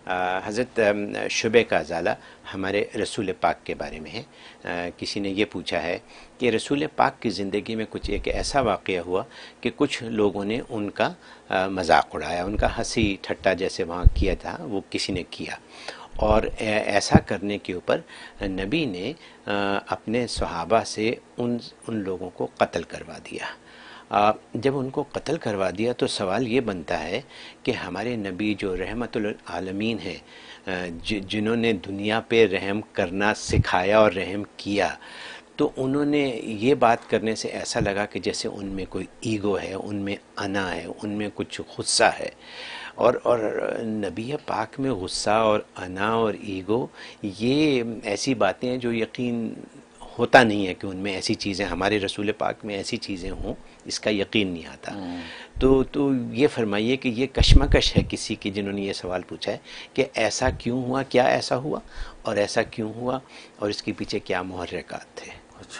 حضرت شعبہ کا ازالہ ہمارے رسول پاک کے بارے میں ہے۔ کسی نے یہ پوچھا ہے کہ رسول پاک کی زندگی میں کچھ ایک ایسا واقعہ ہوا کہ کچھ لوگوں نے ان کا مذاق اڑایا، ان کا ہنسی ٹھٹا جیسے وہاں کیا تھا وہ کسی نے کیا، اور ایسا کرنے کے اوپر نبی نے اپنے صحابہ سے ان لوگوں کو قتل کروا دیا۔ جب ان کو قتل کروا دیا تو سوال یہ بنتا ہے کہ ہمارے نبی جو رحمت للعالمین ہیں، جنہوں نے دنیا پہ رحم کرنا سکھایا اور رحم کیا، تو انہوں نے یہ بات کرنے سے ایسا لگا کہ جیسے ان میں کوئی ایگو ہے، ان میں انا ہے، ان میں کچھ غصہ ہے، اور نبی پاک میں غصہ اور انا اور ایگو یہ ایسی باتیں ہیں جو یقین ہوتا نہیں ہے کہ ان میں ایسی چیزیں، ہمارے رسول پاک میں ایسی چیزیں ہوں، اس کا یقین نہیں آتا۔ تو یہ فرمائیے کہ یہ کشمکش ہے کسی کی جنہوں نے یہ سوال پوچھا ہے کہ ایسا کیوں ہوا، کیا ایسا ہوا اور ایسا کیوں ہوا اور اس کے پیچھے کیا محرکات تھے۔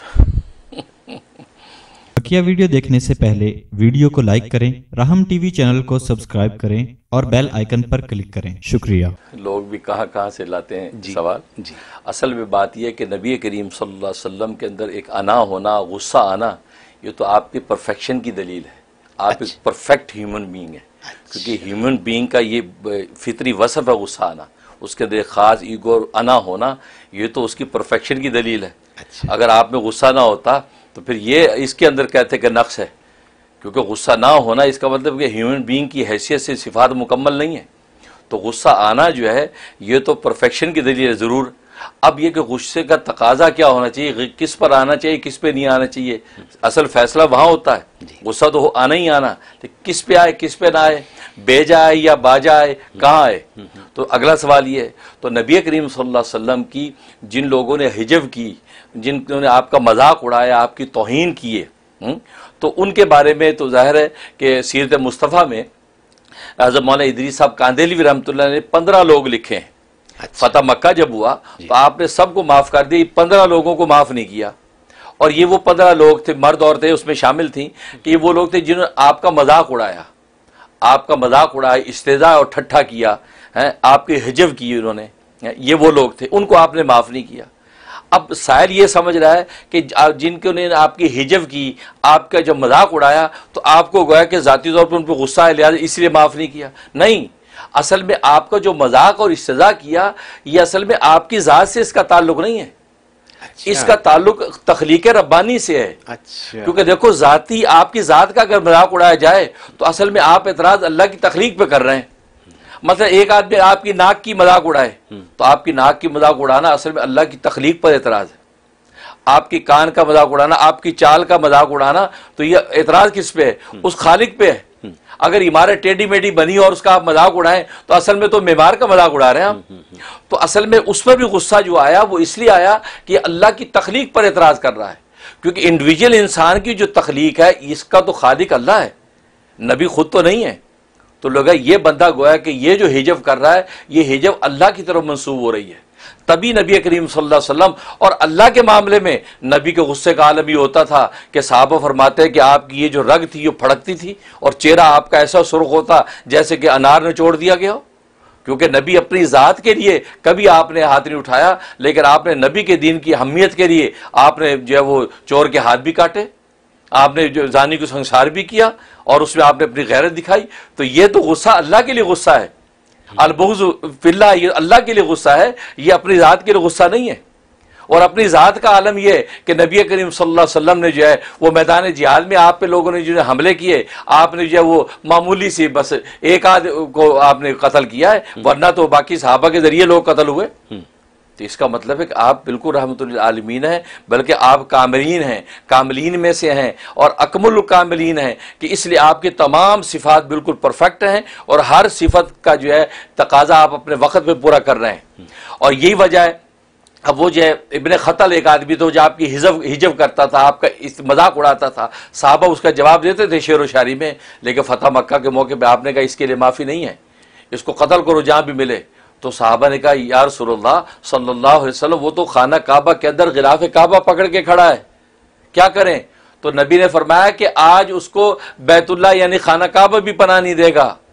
بقیہ ویڈیو دیکھنے سے پہلے ویڈیو کو لائک کریں، راہم ٹی وی چینل کو سبسکرائب کریں اور بیل آئیکن پر کلک کریں۔ شکریہ۔ لوگ بھی کہاں سے لاتے ہیں سوال۔ اصل میں بات یہ ہے کہ نبی کریم صلی اللہ علیہ وسلم کے اندر ایک انا ہونا، غصہ آنا، یہ تو آپ کی پرفیکشن کی دلیل ہے۔ آپ ایک پرفیکٹ ہیومن بینگ ہے، کیونکہ ہیومن بینگ کا یہ فطری وصف ہے غصہ آنا، اس کے اندر ایک خاص ایگو اور انا ہونا، یہ تو اس کی پرفیکشن کی دلیل ہے۔ اگر آپ میں غصہ نہ ہوتا تو پھر یہ اس کے اندر کہتے کہ نقص ہے، کیونکہ غصہ نہ ہونا اس کا مطلب کہ ہیومن بینگ کی حیثیت سے صفات مکمل نہیں ہے، تو غصہ آنا جو ہے یہ تو پرفیکشن کی دلیل ہے ضرور۔ اب یہ کہ غصے کا تقاضا کیا ہونا چاہیے، کس پر آنا چاہیے، کس پہ نہیں آنا چاہیے، اصل فیصلہ وہاں ہوتا ہے۔ غصہ تو آنا ہی آنا، کس پہ آئے کس پہ نہ آئے، بیجا آئے یا باجا آئے، کہاں آئے۔ تو اگلا سوال یہ ہے، تو نبی کریم صلی اللہ علیہ وسلم کی جن لوگوں نے حجب کی، جن نے آپ کا مذاق اڑایا، آپ کی توہین کیے، تو ان کے بارے میں تو ظاہر ہے کہ سیرت مصطفیٰ میں حضرت مولانا ادریس صاحب کاندھیلوی رحمۃ اللہ نے 15 لوگ لکھے ہیں۔ فتح مکہ جب ہوا تو آپ نے سب کو معاف کر دیا، 15 لوگوں کو معاف نہیں کیا، اور یہ وہ 15 لوگ تھے، مرد عورتیں اس میں شامل تھیں، کہ یہ وہ لوگ تھے جنہوں نے آپ کا مذاق اڑایا، آپ کا مذاق اڑایا، استہزاء اور ٹھٹھا کیا، آپ کے حجب کی انہوں نے، یہ وہ لوگ تھے، ان کو آپ نے معاف نہیں کیا۔ اب سائل یہ سمجھ رہا ہے کہ جن کو نے آپ کی حجب کی، آپ کا جب مذاق اڑایا تو آپ کو گویا کہ ذاتی طور پر ان پہ غصہ ہے لہٰذا اس لیے معاف نہیں کیا۔ نہیں، اصل میں آپ کا جو مذاق اور استہزاء کیا یہ اصل میں آپ کی ذات سے اس کا تعلق نہیں ہے، اس کا تعلق تخلیق ربانی سے ہے۔ کیونکہ دیکھو ذاتی آپ کی ذات کا اگر مذاق اڑایا جائے تو اصل میں آپ اعتراض اللہ کی تخلیق پہ کر رہے ہیں۔ مثلا ایک آدمی آپ کی ناک کی مذاق اڑائے تو آپ کی ناک کی مذاق اڑانا اصل میں اللہ کی تخلیق پر اعتراض ہے۔ آپ کی کان کا مذاق اڑانا، آپ کی چال کا مذاق اڑانا، تو یہ اعتراض کس پہ ہے؟ اس خالق پہ ہے۔ اگر عمارت ٹیڑھی میڑھی بنی اور اس کا آپ مذاق اڑائیں تو اصل میں تو معمار کا مذاق اڑا رہے ہیں آپ۔ تو اصل میں اس پر بھی غصہ جو آیا وہ اس لیے آیا کہ اللہ کی تخلیق پر اعتراض کر رہا ہے، کیونکہ انڈیویجول انسان کی جو تخلیق ہے اس کا تو خالق اللہ ہے، نبی خود تو نہیں ہے۔ تو لوگا یہ بندہ گویا کہ یہ جو حجب کر رہا ہے یہ حجب اللہ کی طرف منسوب ہو رہی ہے، تبھی نبی کریم صلی اللہ علیہ وسلم اور اللہ کے معاملے میں نبی کے غصے کا عالم یہ ہوتا تھا کہ صحابہ فرماتے ہیں کہ آپ کی یہ جو رگ تھی یہ پھڑکتی تھی اور چہرہ آپ کا ایسا سرخ ہوتا جیسے کہ انار نچوڑ دیا گیا ہو، کیونکہ نبی اپنی ذات کے لیے کبھی آپ نے ہاتھ نہیں اٹھایا، لیکن آپ نے نبی کے دین کی اہمیت کے لیے آپ نے جو ہے وہ چور کے ہاتھ بھی کاٹے، آپ نے جو زانی کو سنسار بھی کیا، اور اس میں آپ نے اپنی غیرت دکھائی۔ تو یہ تو غصہ اللہ کے لیے غصہ ہے، البغض فی اللہ یہ اللہ کے لیے غصہ ہے، یہ اپنی ذات کے لیے غصہ نہیں ہے۔ اور اپنی ذات کا عالم یہ ہے کہ نبی کریم صلی اللہ علیہ وسلم نے جو ہے وہ میدان جہاد میں آپ پہ لوگوں نے جو حملے کیے، آپ نے جو ہے وہ معمولی سی بس ایک آدھ کو آپ نے قتل کیا ہے، ورنہ تو باقی صحابہ کے ذریعے لوگ قتل ہوئے۔ تو اس کا مطلب ہے کہ آپ بالکل رحمت للعالمین ہیں، بلکہ آپ کاملین ہیں، کاملین میں سے ہیں اور اکمل الکاملین ہیں، کہ اس لیے آپ کی تمام صفات بالکل پرفیکٹ ہیں اور ہر صفت کا جو ہے تقاضا آپ اپنے وقت پہ پورا کر رہے ہیں۔ اور یہی وجہ ہے اب وہ جو ہے ابن خطل ایک آدمی تو جو آپ کی حجب کرتا تھا، آپ کا مذاق اڑاتا تھا، صحابہ اس کا جواب دیتے تھے شعر و شاعری میں، لیکن فتح مکہ کے موقع پہ آپ نے کہا اس کے لیے معافی نہیں ہے، اس کو قتل کرو جہاں بھی ملے۔ تو صحابہ نے کہا یا رسول اللہ صلی اللہ علیہ وسلم وہ تو خانہ کعبہ کے اندر غلاف کعبہ پکڑ کے کھڑا ہے، کیا کریں؟ تو نبی نے فرمایا کہ آج اس کو بیت اللہ یعنی خانہ کعبہ بھی پناہ نہیں دے گا،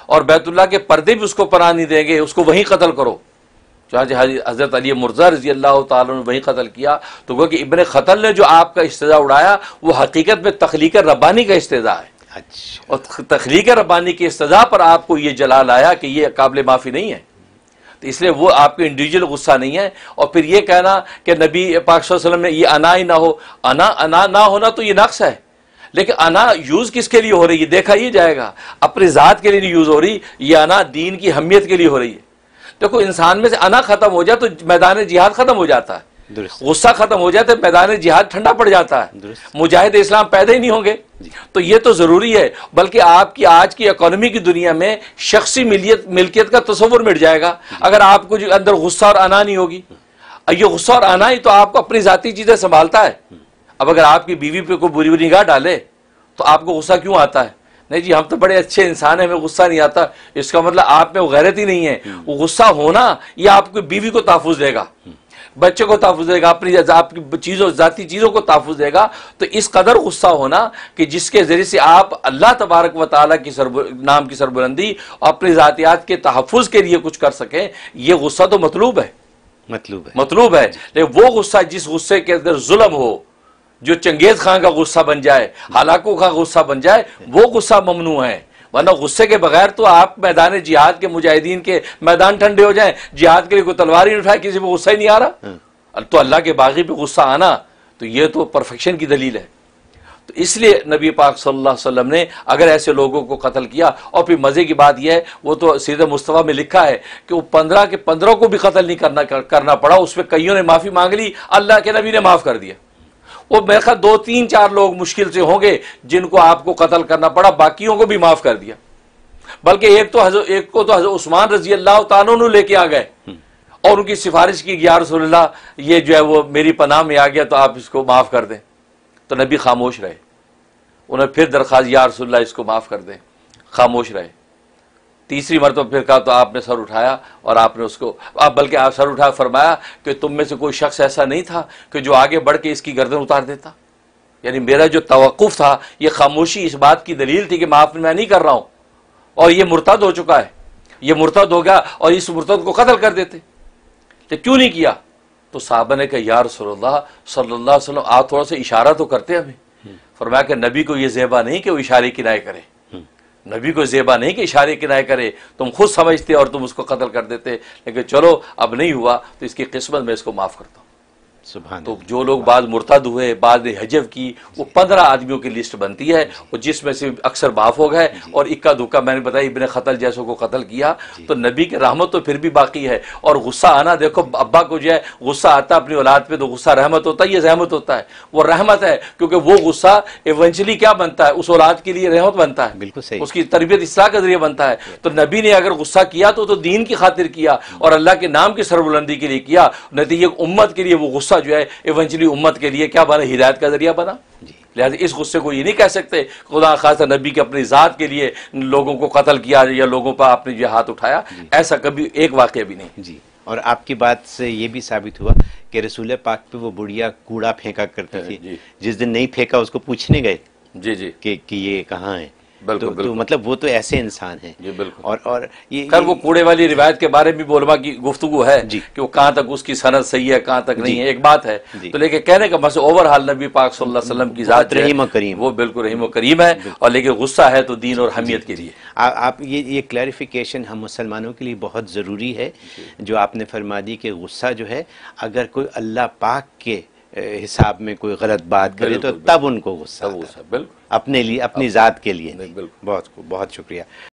اور بیت اللہ کے پردے بھی اس کو پناہ نہیں دیں گے، اس کو وہیں قتل کرو۔ چنانچہ حضرت علی مرضی رضی اللہ تعالیٰ نے وہیں قتل کیا۔ تو گویا کہ ابن خطل نے جو آپ کا استہزاء اڑایا وہ حقیقت میں تخلیق ربانی کا استہزاء ہے، اور تخلیق ربانی کے استہزاء پر آپ کو یہ جلال آیا کہ یہ قابل معافی نہیں ہے، تو اس لیے وہ آپ کے انڈیویجول غصہ نہیں ہے۔ اور پھر یہ کہنا کہ نبی پاک صلی اللہ علیہ وسلم میں یہ انا ہی نہ ہو، انا نہ ہونا تو یہ نقص ہے، لیکن انا یوز کس کے لیے ہو رہی ہے دیکھا یہ جائے گا، اپنی ذات کے لیے نہیں یوز ہو رہی، یہ انا دین کی اہمیت کے لیے ہو رہی ہے۔ دیکھو انسان میں سے انا ختم ہو جائے تو میدان جہاد ختم ہو جاتا ہے، غصہ ختم ہو جائے تو میدان جہاد ٹھنڈا پڑ جاتا ہے، مجاہد اسلام پیدا ہی نہیں ہوں گے۔ تو یہ تو ضروری ہے، بلکہ آپ کی آج کی اکانومی کی دنیا میں شخصی ملکیت کا تصور مٹ جائے گا اگر آپ کو جو اندر غصہ اور انا نہیں ہوگی۔ یہ غصہ اور انا ہی تو آپ کو اپنی ذاتی چیزیں سنبھالتا ہے۔ اب اگر آپ کی بیوی پہ کوئی بری نگاہ ڈالے تو آپ کو غصہ کیوں آتا ہے؟ نہیں جی ہم تو بڑے اچھے انسان ہیں، ہمیں غصہ نہیں آتا، اس کا مطلب آپ میں وہ غیرت ہی نہیں ہے۔ وہ غصہ ہونا یہ آپ کی بیوی کو تحفظ دے گا، بچے کو تحفظ دے گا، آپ کی چیزوں ذاتی چیزوں کو تحفظ دے گا۔ تو اس قدر غصہ ہونا کہ جس کے ذریعے سے آپ اللہ تبارک و تعالیٰ کی نام کی سربلندی اور اپنی ذاتیات کے تحفظ کے لیے کچھ کر سکیں، یہ غصہ تو مطلوب ہے، مطلوب ہے۔ لیکن وہ غصہ جس غصے کے اندر ظلم ہو، جو چنگیز خان کا غصہ بن جائے، ہلاکوں کا غصہ بن جائے، وہ غصہ ممنوع ہے۔ ورنہ غصے کے بغیر تو آپ میدان جہاد کے مجاہدین کے میدان ٹھنڈے ہو جائیں، جہاد کے لیے کوئی تلوار ہی نہیں اٹھائے، کسی پہ غصہ ہی نہیں آ رہا، تو اللہ کے باغی پہ غصہ آنا تو یہ تو پرفیکشن کی دلیل ہے۔ تو اس لیے نبی پاک صلی اللہ علیہ وسلم نے اگر ایسے لوگوں کو قتل کیا، اور پھر مزے کی بات یہ ہے وہ تو سیرت مصطفیٰ میں لکھا ہے کہ وہ 15 کے 15 کو بھی قتل نہیں کرنا پڑا، اس پہ کئیوں نے معافی مانگ لی، اللہ کے نبی نے معاف کر دیا۔ وہ میرے خیال 2 3 4 لوگ مشکل سے ہوں گے جن کو آپ کو قتل کرنا پڑا، باقیوں کو بھی معاف کر دیا۔ بلکہ ایک کو تو حضرت عثمان رضی اللہ تعالیٰ عنہ لے کے آ گئے اور ان کی سفارش کی یا رسول اللہ یہ جو ہے وہ میری پناہ میں آ گیا تو آپ اس کو معاف کر دیں، تو نبی خاموش رہے۔ انہیں پھر درخواست یا رسول اللہ اس کو معاف کر دیں، خاموش رہے۔ تیسری مرتبہ پھر کہا تو آپ نے سر اٹھایا اور آپ نے اس کو بلکہ آپ سر اٹھا فرمایا کہ تم میں سے کوئی شخص ایسا نہیں تھا کہ جو آگے بڑھ کے اس کی گردن اتار دیتا۔ یعنی میرا جو توقف تھا یہ خاموشی اس بات کی دلیل تھی کہ معاف میں نہیں کر رہا ہوں، اور یہ مرتد ہو چکا ہے، یہ مرتد ہو گیا اور اس مرتد کو قتل کر دیتے، تو کیوں نہیں کیا؟ تو صحابہ نے کہا یا رسول اللہ صلی اللہ علیہ وسلم آپ تھوڑا سا اشارہ تو کرتے ہمیں۔ فرمایا کہ نبی کو یہ زیبا نہیں کہ وہ اشارے کنائے کرے، نبی کو زیبا نہیں کہ اشارے کنائے کرے، تم خود سمجھتے اور تم اس کو قتل کر دیتے، لیکن چلو اب نہیں ہوا تو اس کی قسمت میں اس کو معاف کرتا ہوں۔ تو جو لوگ بعض مرتد ہوئے، بعض نے حجب کی، وہ 15 آدمیوں کی لسٹ بنتی ہے، اور جس میں سے اکثر معاف ہو گئے اور اکا دکا میں نے بتایا ابن خطل جیسوں کو قتل کیا۔ تو نبی کی رحمت تو پھر بھی باقی ہے، اور غصہ آنا دیکھو ابا کو جو ہے غصہ آتا اپنی اولاد پہ تو غصہ رحمت ہوتا ہے، یہ رحمت ہوتا ہے، وہ رحمت ہے، کیونکہ وہ غصہ ایونچولی کیا بنتا ہے اس اولاد کے لیے رحمت بنتا ہے، بالکل صحیح، اس کی تربیت اصلاح کا ذریعہ بنتا ہے۔ تو نبی نے اگر غصہ کیا تو دین کی خاطر کیا اور اللہ کے نام کی سربلندی کے لیے کیا، نتیجہ امت کے لیے وہ غصہ جو ہے ایونچولی امت کے لیے کیا بنا، ہدایت کا ذریعہ بنا۔ لہذا اس غصے کو یہ نہیں کہہ سکتے خدا خاصہ نبی کے اپنی ذات کے لیے لوگوں کو قتل کیا یا لوگوں پر آپ نے جو ہاتھ اٹھایا، ایسا کبھی ایک واقعہ بھی نہیں۔ جی، اور آپ کی بات سے یہ بھی ثابت ہوا کہ رسول پاک پہ وہ بڑھیا کوڑا پھینکا کرتی تھی، جس دن نہیں پھینکا اس کو پوچھنے گئے جی کہ یہ کہاں ہے۔ بالکل، مطلب وہ تو ایسے انسان ہیں۔ جی بالکل۔ اور یہ خیر وہ کوڑے والی روایت کے بارے میں بھی علماء کی گفتگو ہے کہ وہ کہاں تک اس کی سند صحیح ہے کہاں تک نہیں ہے، ایک بات ہے، تو لیکن کہنے کا مسئلہ اوور حال نبی پاک صلی اللہ علیہ وسلم کی ذات رحیم و کریم، وہ بالکل رحیم و کریم ہے، اور لیکن غصہ ہے تو دین اور حمیت کے لیے۔ آپ یہ کلیریفیکیشن ہم مسلمانوں کے لیے بہت ضروری ہے جو آپ نے فرما دی کہ غصہ جو ہے اگر کوئی اللہ پاک کے حساب میں کوئی غلط بات کرے تو تب ان کو غصہ، بالکل اپنے لیے اپنی ذات کے لیے نہیں۔ بہت شکریہ۔